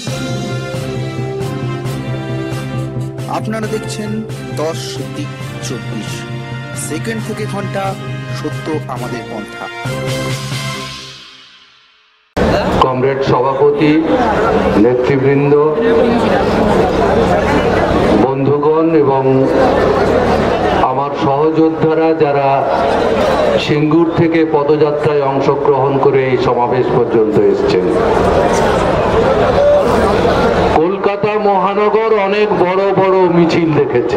আপনারা দেখছেন 10-24 সেকেন্ড থেকে ঘন্টা, সত্য আমাদের পন্থা। কমরেড সভাপতি, নেতৃবৃন্দ, বন্ধুগণ এবং আমার সহযোদ্ধারা যারা সিঙ্গুর থেকে পদযাত্রায় অংশগ্রহণ করে এই সমাবেশ পর্যন্ত এসেছেন। কলকাতা মহানগর অনেক বড় বড় মিছিল দেখেছে,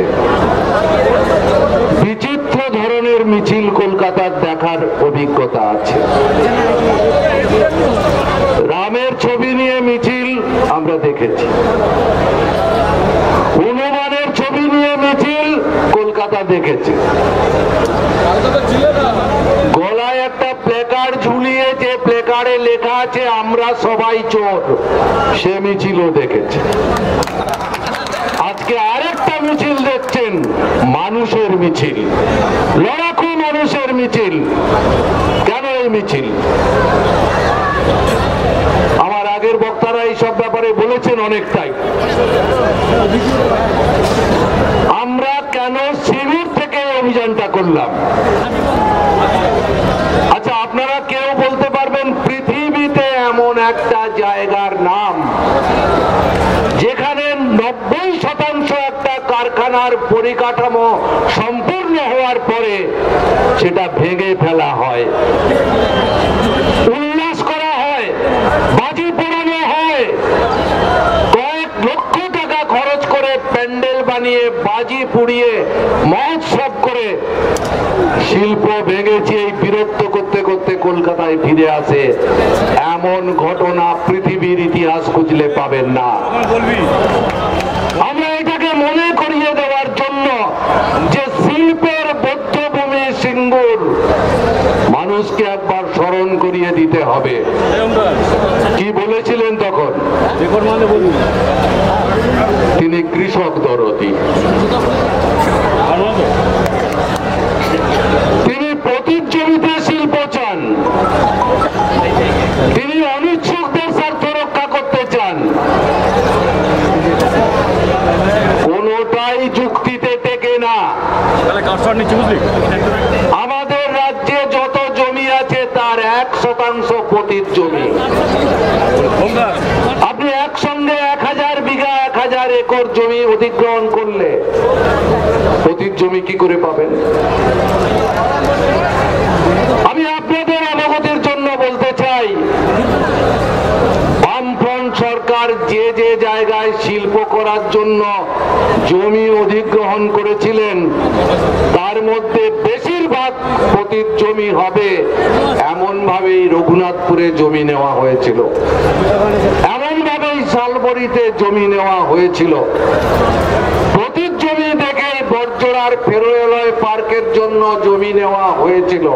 বিচিত্র ধরনের মিছিল কলকাতার দেখার অভিজ্ঞতা আছে। রামের ছবি নিয়ে মিছিল আমরা দেখেছি, হনুমানের ছবি নিয়ে মিছিল কলকাতা দেখেছে, গলায় একটা প্লেকার্ড ঝুলিয়ে যে প্লেকার্ডে লেখা আছে আমরা সবাই চোর, সে মিছিলও দেখেছে। আজকে আরেকটা মিছিল দেখছেন, মানুষের মিছিল, লড়াকু মানুষের মিছিল। কেন এই মিছিল? আমার আগের বক্তারা এইসব ব্যাপারে বলেছেন অনেকটাই। আমরা কেন সিঙ্গুর থেকে অভিযানটা করলাম? আচ্ছা, আপনারা কেউ বলতে পারবেন পৃথিবীতে এমন একটা জায়গার নাম যেখানে 90% একটা কারখানার পরিকাঠামো সম্পূর্ণ হওয়ার পরে সেটা ভেঙে ফেলা হয়, উল্লাস করা হয়, বাজি পোড়ানো হয়, কয়েক লক্ষ টাকা খরচ করে প্যান্ডেল বানিয়ে বাজি পুড়িয়ে মহোৎসব করে শিল্প ভেঙেছে, এই বিরক্ত করতে করতে কলকাতায় ফিরে আসে, এমন ঘটনা পৃথিবীর ইতিহাস খুঁজলে পাবেন না। আমরা এটাকে মনে করিয়ে দেওয়ার জন্য যে শিল্পের বৌদ্ধভূমি সিঙ্গুর, মানুষকে একবার স্মরণ করিয়ে দিতে হবে। কি বলেছিলেন তখন? তিনি কৃষক দরদি, তিনি পতিত জমিতে শিল্প চান, তিনি অনিচ্ছুকদের স্বার্থ রক্ষা করতে চান। কোনটাই যুক্তিতে টেকে না। আমাদের রাজ্যে যত জমি আছে তার 1% পতিত জমি। আপনি একসঙ্গে 1000 বিঘা 1000 একর জমি অধিগ্রহণ করলে পতিত জমি কি করে পাবেন? আমি আপনাদের অবগতির জন্য বলতে চাই, বামফ্রন্ট সরকার যে যে জায়গায় শিল্প করার জন্য জমি অধিগ্রহণ করেছিলেন তার মধ্যে বেশিরভাগ পতিত জমি হবে, এমন ভাবেই রঘুনাথপুরে জমি নেওয়া হয়েছিল, এমন ভাবেই শালবরীতে জমি নেওয়া হয়েছিল। পতিত জমি দেখে বর্জরার ফেরোয়ালয় পার্কের জন্য জমি নেওয়া হয়েছিল,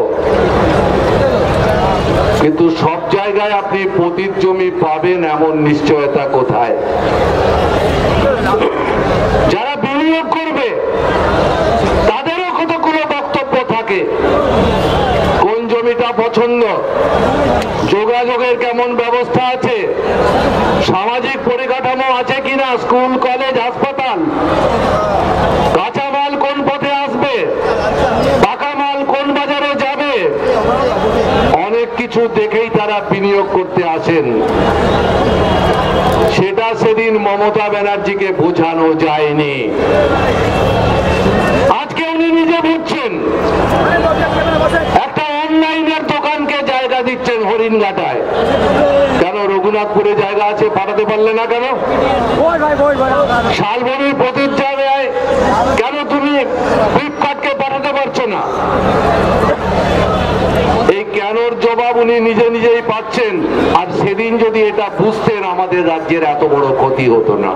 কিন্তু সব জায়গায় আপনি পতিত জমি পাবেন এমন নিশ্চয়তা কোথায়? যারা বিনিয়োগ করবে তাদেরও কতগুলো বক্তব্য থাকে। কোন জমিটা পছন্দ, যোগাযোগের কেমন ব্যবস্থা আছে, সামাজিক পরিকাঠামো আছে কিনা, স্কুল কলেজ হাসপাতাল, কাঁচামাল কোন পথে আসবে, পাকা মাল কোন বাজারে যাবে, অনেক কিছু দেখেই তারা বিনিয়োগ করতে আসেন। সেটা সেদিন মমতা ব্যানার্জিকে বোঝানো যায়নি। আজকে উনি নিজে বুঝছেন। একটা অনলাইনের দোকানকে জায়গা দিচ্ছেন হরিণঘাটায়, কেন রঘুনাথপুরে জায়গা আছে, পাঠাতে পারলে না কেন? শালবনির পতিত জায়গায় কেন তুমি ফ্লিপকার্টকে পাঠাতে পারছো না? এই কেনর জবাব উনি নিজে নিজেই পাচ্ছেন। আর সেদিন যদি এটা বুঝতেন আমাদের রাজ্যের এত বড় ক্ষতি হতো না।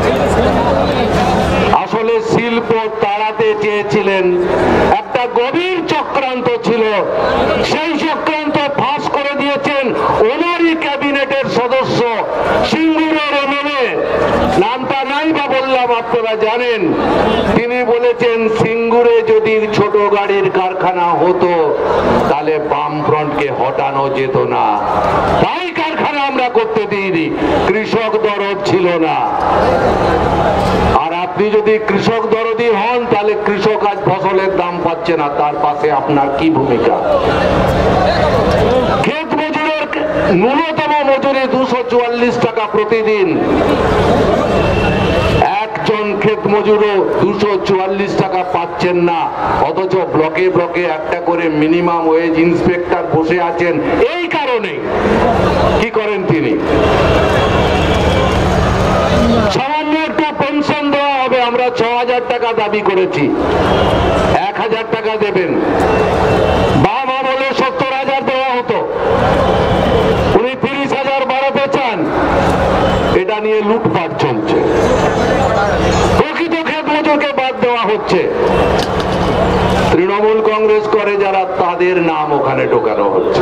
আসলে শিল্প তাড়াতে চেয়েছিলেন, একটা গভীর চক্রান্ত ছিল, সেই চক্রান্ত ফাঁস করে দিয়েছেন ওনারই ক্যাবিনেটের সদস্য, সিঙ্গুরের এমএলএ, নামটা নাই বা বললাম আপনারা জানেন। তিনি বলেছেন সিঙ্গুরে যদি ছোট গাড়ির কারখানা হতো তাহলে বামফ্রন্টকে হটানো যেত না, তাই কারখানা আমরা করতে দিইনি। কৃষক দরদ ছিল। ছিল না। আর আপনি যদি কৃষক দরদি হন তাহলে কৃষক আজ ফসলের দাম পাচ্ছে না, তার পাশে আপনার কি ভূমিকা? ক্ষেত মজুরের ন্যূনতম মজুরি 244 টাকা প্রতিদিন। একজন ক্ষেত মজুরও 244 টাকা পাচ্ছেন না, অথচ ব্লকে ব্লকে একটা করে মিনিমাম ওয়েজ ইন্সপেক্টর বসে আছেন। এই কারণে কি করেন তিনি? সামান্য একটা পেনশন দেওয়া হবে, আমরা 6000 টাকা দাবি করেছি, 1000 টাকা দেবেন। বাবা বলে 70,000 দেওয়া হতো, উনি 30,000 বাড়াতে চান। এটা নিয়ে লুটপাট চলছে, প্রকৃত ক্ষেত মজুরকে বাদ দেওয়া হচ্ছে। তৃণমূল কংগ্রেস করে যারা, তাদের নাম ওখানে ঢোকানো হচ্ছে।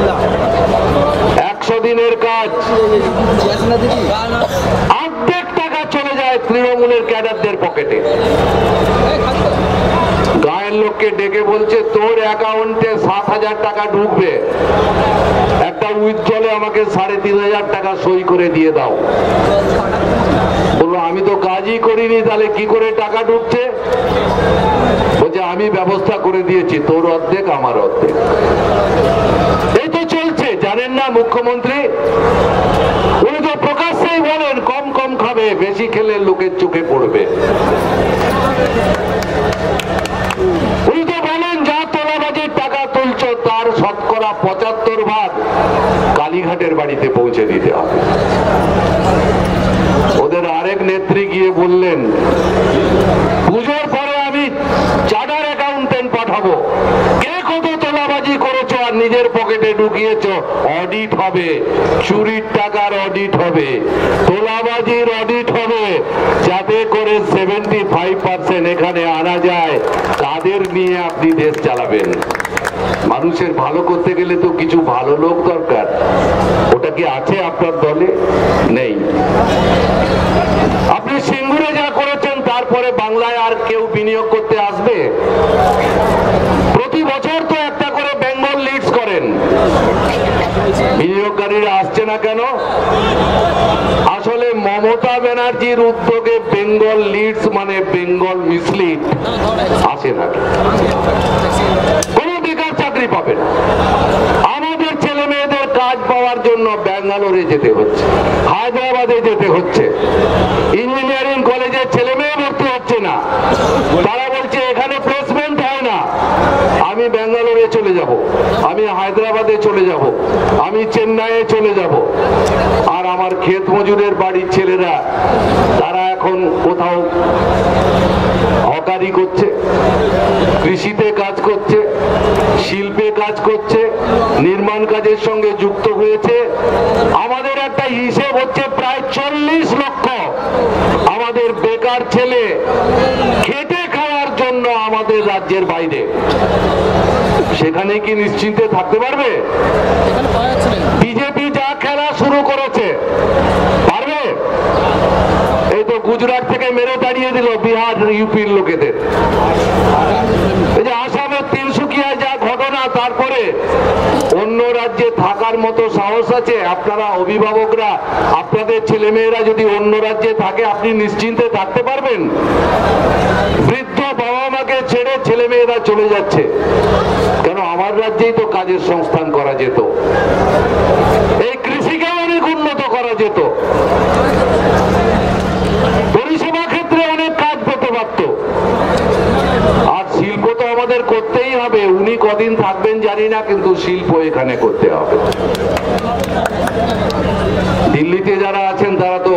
100 দিনের কাজ অর্ধেক টাকা চলে যায় তৃণমূলের ক্যাডারদের পকেটে। গায়ের লোককে ডেকে বলছে তোর অ্যাকাউন্টে 7,000 টাকা ঢুকবে, একটা উইথড্রলে আমাকে 3,500 টাকা সই করে দিয়ে দাও। বললো আমি তো কাজই করিনি, তাহলে কি করে টাকা ঢুকছে? বলছে আমি ব্যবস্থা করে দিয়েছি, তোর অর্ধেক আমার অর্ধেক। এই তো চলছে, জানেন না মুখ্যমন্ত্রী? উনি তো প্রকাশ্যেই বলেন কম কম খাবে, বেশি খেলে লোকের চোখে পড়বে। উনি তো বলেন যা তোলাবাজির টাকা তুলছ তার শতকরা 75% কালীঘাটের বাড়িতে পৌঁছে দিতে হবে। ওদের আরেক নেত্রী গিয়ে বললেন পুজোর পরে আমি চার্টার অ্যাকাউন্টেন্ট পাঠাবো, কে কত তোলাবাজি করেছো আর নিজের পকেটে ঢুকিয়েছো অডিট হবে, চুরির টাকার অডিট হবে, তোলাবাজির অডিট হবে, যাতে করে 75% এখানে আনা যায়। তাদের নিয়ে আপনি দেশ চালাবেন। মানুষের ভালো করতে গেলে তো কিছু ভালো লোক দরকার। ওটা কি আছে আপনার দলে? নেই। আপনি সিঙ্গুরে যা করেছেন, তারপরে বাংলায় আর কেউ বিনিয়োগ করতে আসবে? প্রতি বছর তো একটা করে বেঙ্গল লিডস করেন, বিনিয়োগকারীরা আসছে না কেন? আসলে মমতা ব্যানার্জির উদ্যোগে বেঙ্গল লিডস মানে বেঙ্গল মিসলিড আসে না, কোনো বেকার চাকরি পাবে না। আমাদের ছেলে মেয়েদের কাজ পাওয়ার জন্য ব্যাঙ্গালোরে যেতে হচ্ছে, হায়দ্রাবাদে যেতে হচ্ছে। ইঞ্জিনিয়ারিং কলেজের ছেলে মেয়ে ভর্তি হচ্ছে না, তারা বলছে এখানে প্লেসমেন্ট হয় না। আমি ব্যাঙ্গালোরে চলে যাব, আমি হায়দ্রাবাদে চলে যাব, আমি চেন্নাইয়ে চলে যাব। আর আমার ক্ষেত মজুরের বাড়ির ছেলেরা তারা এখন কোথাও হকারি করছে, কৃষিতে কাজ করছে, শিল্পে কাজ করছে, নির্মাণ কাজের সঙ্গে যুক্ত হয়েছে। আমাদের একটা হিসেব হচ্ছে প্রায় 40 লক্ষ আমাদের বেকার ছেলে খেটে খাওয়ার জন্য আমাদের রাজ্যের বাইরে। সেখানে কি নিশ্চিন্তে থাকতে পারবে? বিজেপি যা খেলা শুরু করেছে, পারবে? এই তো গুজরাট থেকে মেরে তাড়িয়ে দিল বিহার ইউপির লোকেদের। এই যে আসামের তিনসুকিয়ায় যা ঘটনা, তারপরে অন্য রাজ্যে থাকার মতো সাহস আছে? আপনারা অভিভাবকরা, আপনাদের ছেলেমেয়েরা যদি অন্য রাজ্যে থাকে, আপনি নিশ্চিন্তে থাকতে পারবেন? বৃদ্ধ বাবা মাকে ছেড়ে ছেলেমেয়েরা চলে যাচ্ছে কেন? আমার রাজ্যেই তো কাজের সংস্থান করা যেত, এই কৃষিকে অনেক উন্নত করা যেত, পরিষেবা ক্ষেত্রে অনেক কাজ পেতে পারত। আর শিল্প তো আমাদের করতেই হবে। উনি কদিন থাকবেন জানি না, কিন্তু শিল্প এখানে করতে হবে। দিল্লিতে যারা আছেন তারা তো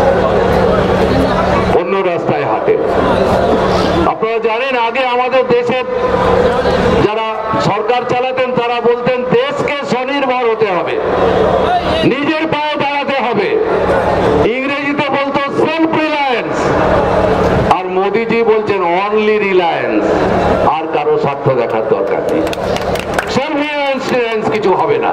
অন্য রাস্তায় হাঁটে। আপনারা জানেন আগে আমাদের দেশের যারা সরকার চালাতেন তারা বলতেন দেশকে স্বনির্ভর হতে হবে, নিজের পায়ে দাঁড়াতে হবে। ইংরেজিতে বলতো সেলফ রিলায়েন্স, আর মোদিজি বলছেন অনলি রিলায়েন্স। আর কারো স্বার্থ দেখার দরকার নেই। সেলফ রিলায়েন্স কিছু হবে না।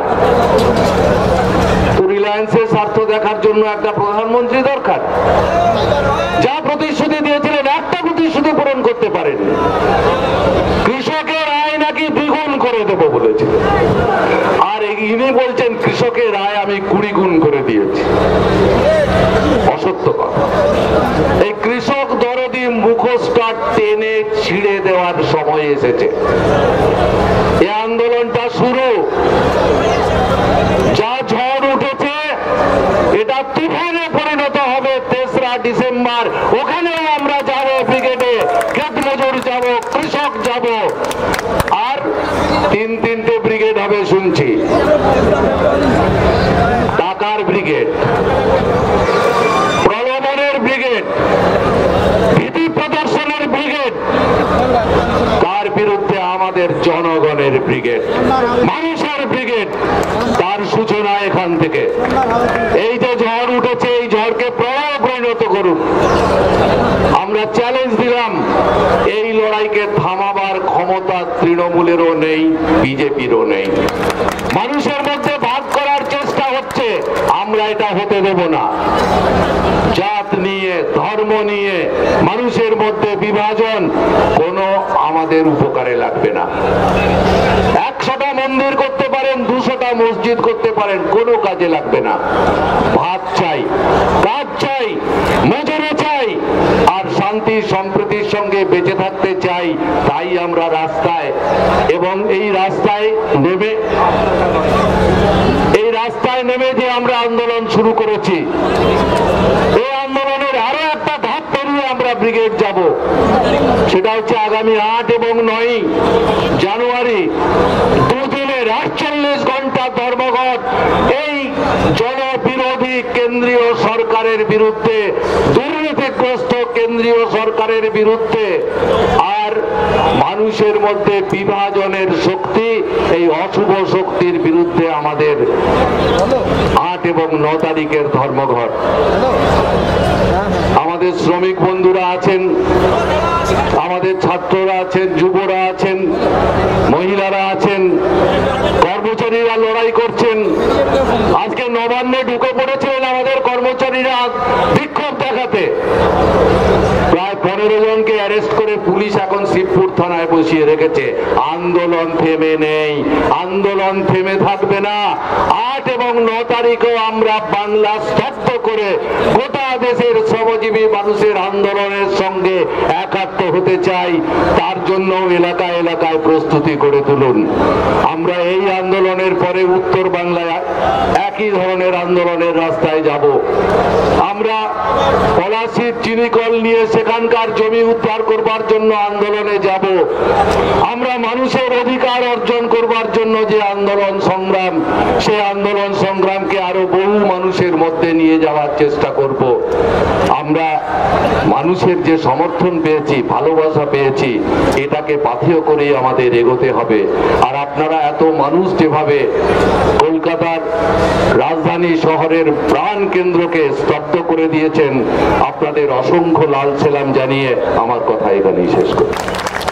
তো রিলায়েন্সের স্বার্থ দেখার জন্য একটা প্রধানমন্ত্রী দরকার। যা প্রতিশ্রুতি দিয়েছিলেন একটা প্রতিশ্রুতি পূরণ করতে পারেন। কৃষকের আয় নাকি দ্বিগুণ করে দেব বলেছিলেন, আর ইনি বলছেন কৃষকের আয় আমি 20 গুণ করে দিয়েছি। অসত্য এসেছে। এই আন্দোলনটা শুরু, যা ঝড় উঠেছে এটা তুফানে পরিণত হবে 3রা ডিসেম্বর। ওখানেও আমরা যাব, ব্রিগেডে ক্ষেত মজুর যাব, কৃষক যাব, আর 3টে ব্রিগেড হবে শুনছি। টাকার ব্রিগেড, প্রলোভনের ব্রিগেড, ভীতি প্রদর্শনের ব্রিগেড, তার বিরুদ্ধে আমাদের জনগণের ব্রিগেড, মানুষের ব্রিগেড। তার সূচনা এখান থেকে। এই যে ঝড় উঠেছে, এই ঝড়কে প্রলয়ে পরিণত করুন। আমরা চ্যালেঞ্জ দিলাম, এই লড়াইকে থামাবার ক্ষমতা তৃণমূলেরও নেই, বিজেপিরও নেই। মানুষের মধ্যে ভাগ করার চেষ্টা হচ্ছে, আমরা এটা হতে দেব না। জাত নিয়ে, ধর্ম নিয়ে মানুষের মধ্যে বিভাজন কোনো আমাদের উপকারে লাগবে না। 100টা মন্দির করতে পারেন, 200টা মসজিদ করতে পারেন, কোনো কাজে লাগবে না। ভাত চাই, কাজ চাই, মজুরি চাই, আর শান্তি সম্প্রীতির সঙ্গে বেঁচে থাকতে চাই। তাই আমরা রাস্তায়, এবং এই রাস্তায় নেমে যে আমরা আন্দোলন শুরু করেছি, এই আন্দোলনের আরো একটা ধাপ পেরিয়ে আমরা ব্রিগেড যাব। সেটা হচ্ছে আগামী 8 এবং 9 জানুয়ারি, দুদিনের 48 ঘন্টা ধর্মঘট। এই জনবিরোধী কেন্দ্রীয় সরকারের বিরুদ্ধে, দুর্নীতিগ্রস্ত কেন্দ্রীয় সরকারের বিরুদ্ধে, আর মানুষের মধ্যে বিভাজনের শক্তি, এই অশুভ শক্তির বিরুদ্ধে আমাদের 8 এবং 9 তারিখের ধর্মঘট। আমাদের শ্রমিক বন্ধুরা আছেন, আমাদের ছাত্ররা আছেন, যুবরা আছেন, মহিলারা আছেন, কর্মচারীরা লড়াই করছেন। আজকে নবান্নে ঢুকে পড়েছিলেন আমাদের কর্মচারীরা বিক্ষোভ দেখাতে। প্রায় 15 জনকে অ্যারেস্ট করে পুলিশ এখন শিবপুর থানায় বসিয়ে রেখেছে। আন্দোলন থেমে নেই, আন্দোলন থেমে থাকবে না। 8 এবং 9 তারিখেও আমরা বাংলা স্তব্ধ করে গোটা দেশের শ্রমজীবী মানুষের আন্দোলনের সঙ্গে একাত্ম হতে চাই। তার জন্য এলাকায় এলাকায় প্রস্তুতি করে তুলুন। আমরা এই আন্দোলনের পরে উত্তর বাংলায় একই ধরনের আন্দোলনের রাস্তায় যাব। আমরা পলাশির চিনিকল নিয়ে সেখানকার জমি উদ্ধার করবার জন্য আন্দোলনে যাব। আমরা মানুষের অধিকার অর্জন করবার জন্য যে আন্দোলন সংগ্রাম, সে আন্দোলন সংগ্রামকে আরো বহু মানুষের মধ্যে নিয়ে যাওয়ার চেষ্টা করব। আমরা মানুষের যে সমর্থন পেয়েছি, ভালোবাসা পেয়েছি, এটাকে পাথেয় করেই আমাদের এগোতে হবে। আর আপনারা এত মানুষ যেভাবে কলকাতার রাজধানী শহরের প্রাণ কেন্দ্রকে স্তব্ধ করে দিয়েছেন, আপনাদের অসংখ্য লাল সেলাম জানিয়ে আমার কথা এখানেই শেষ করি।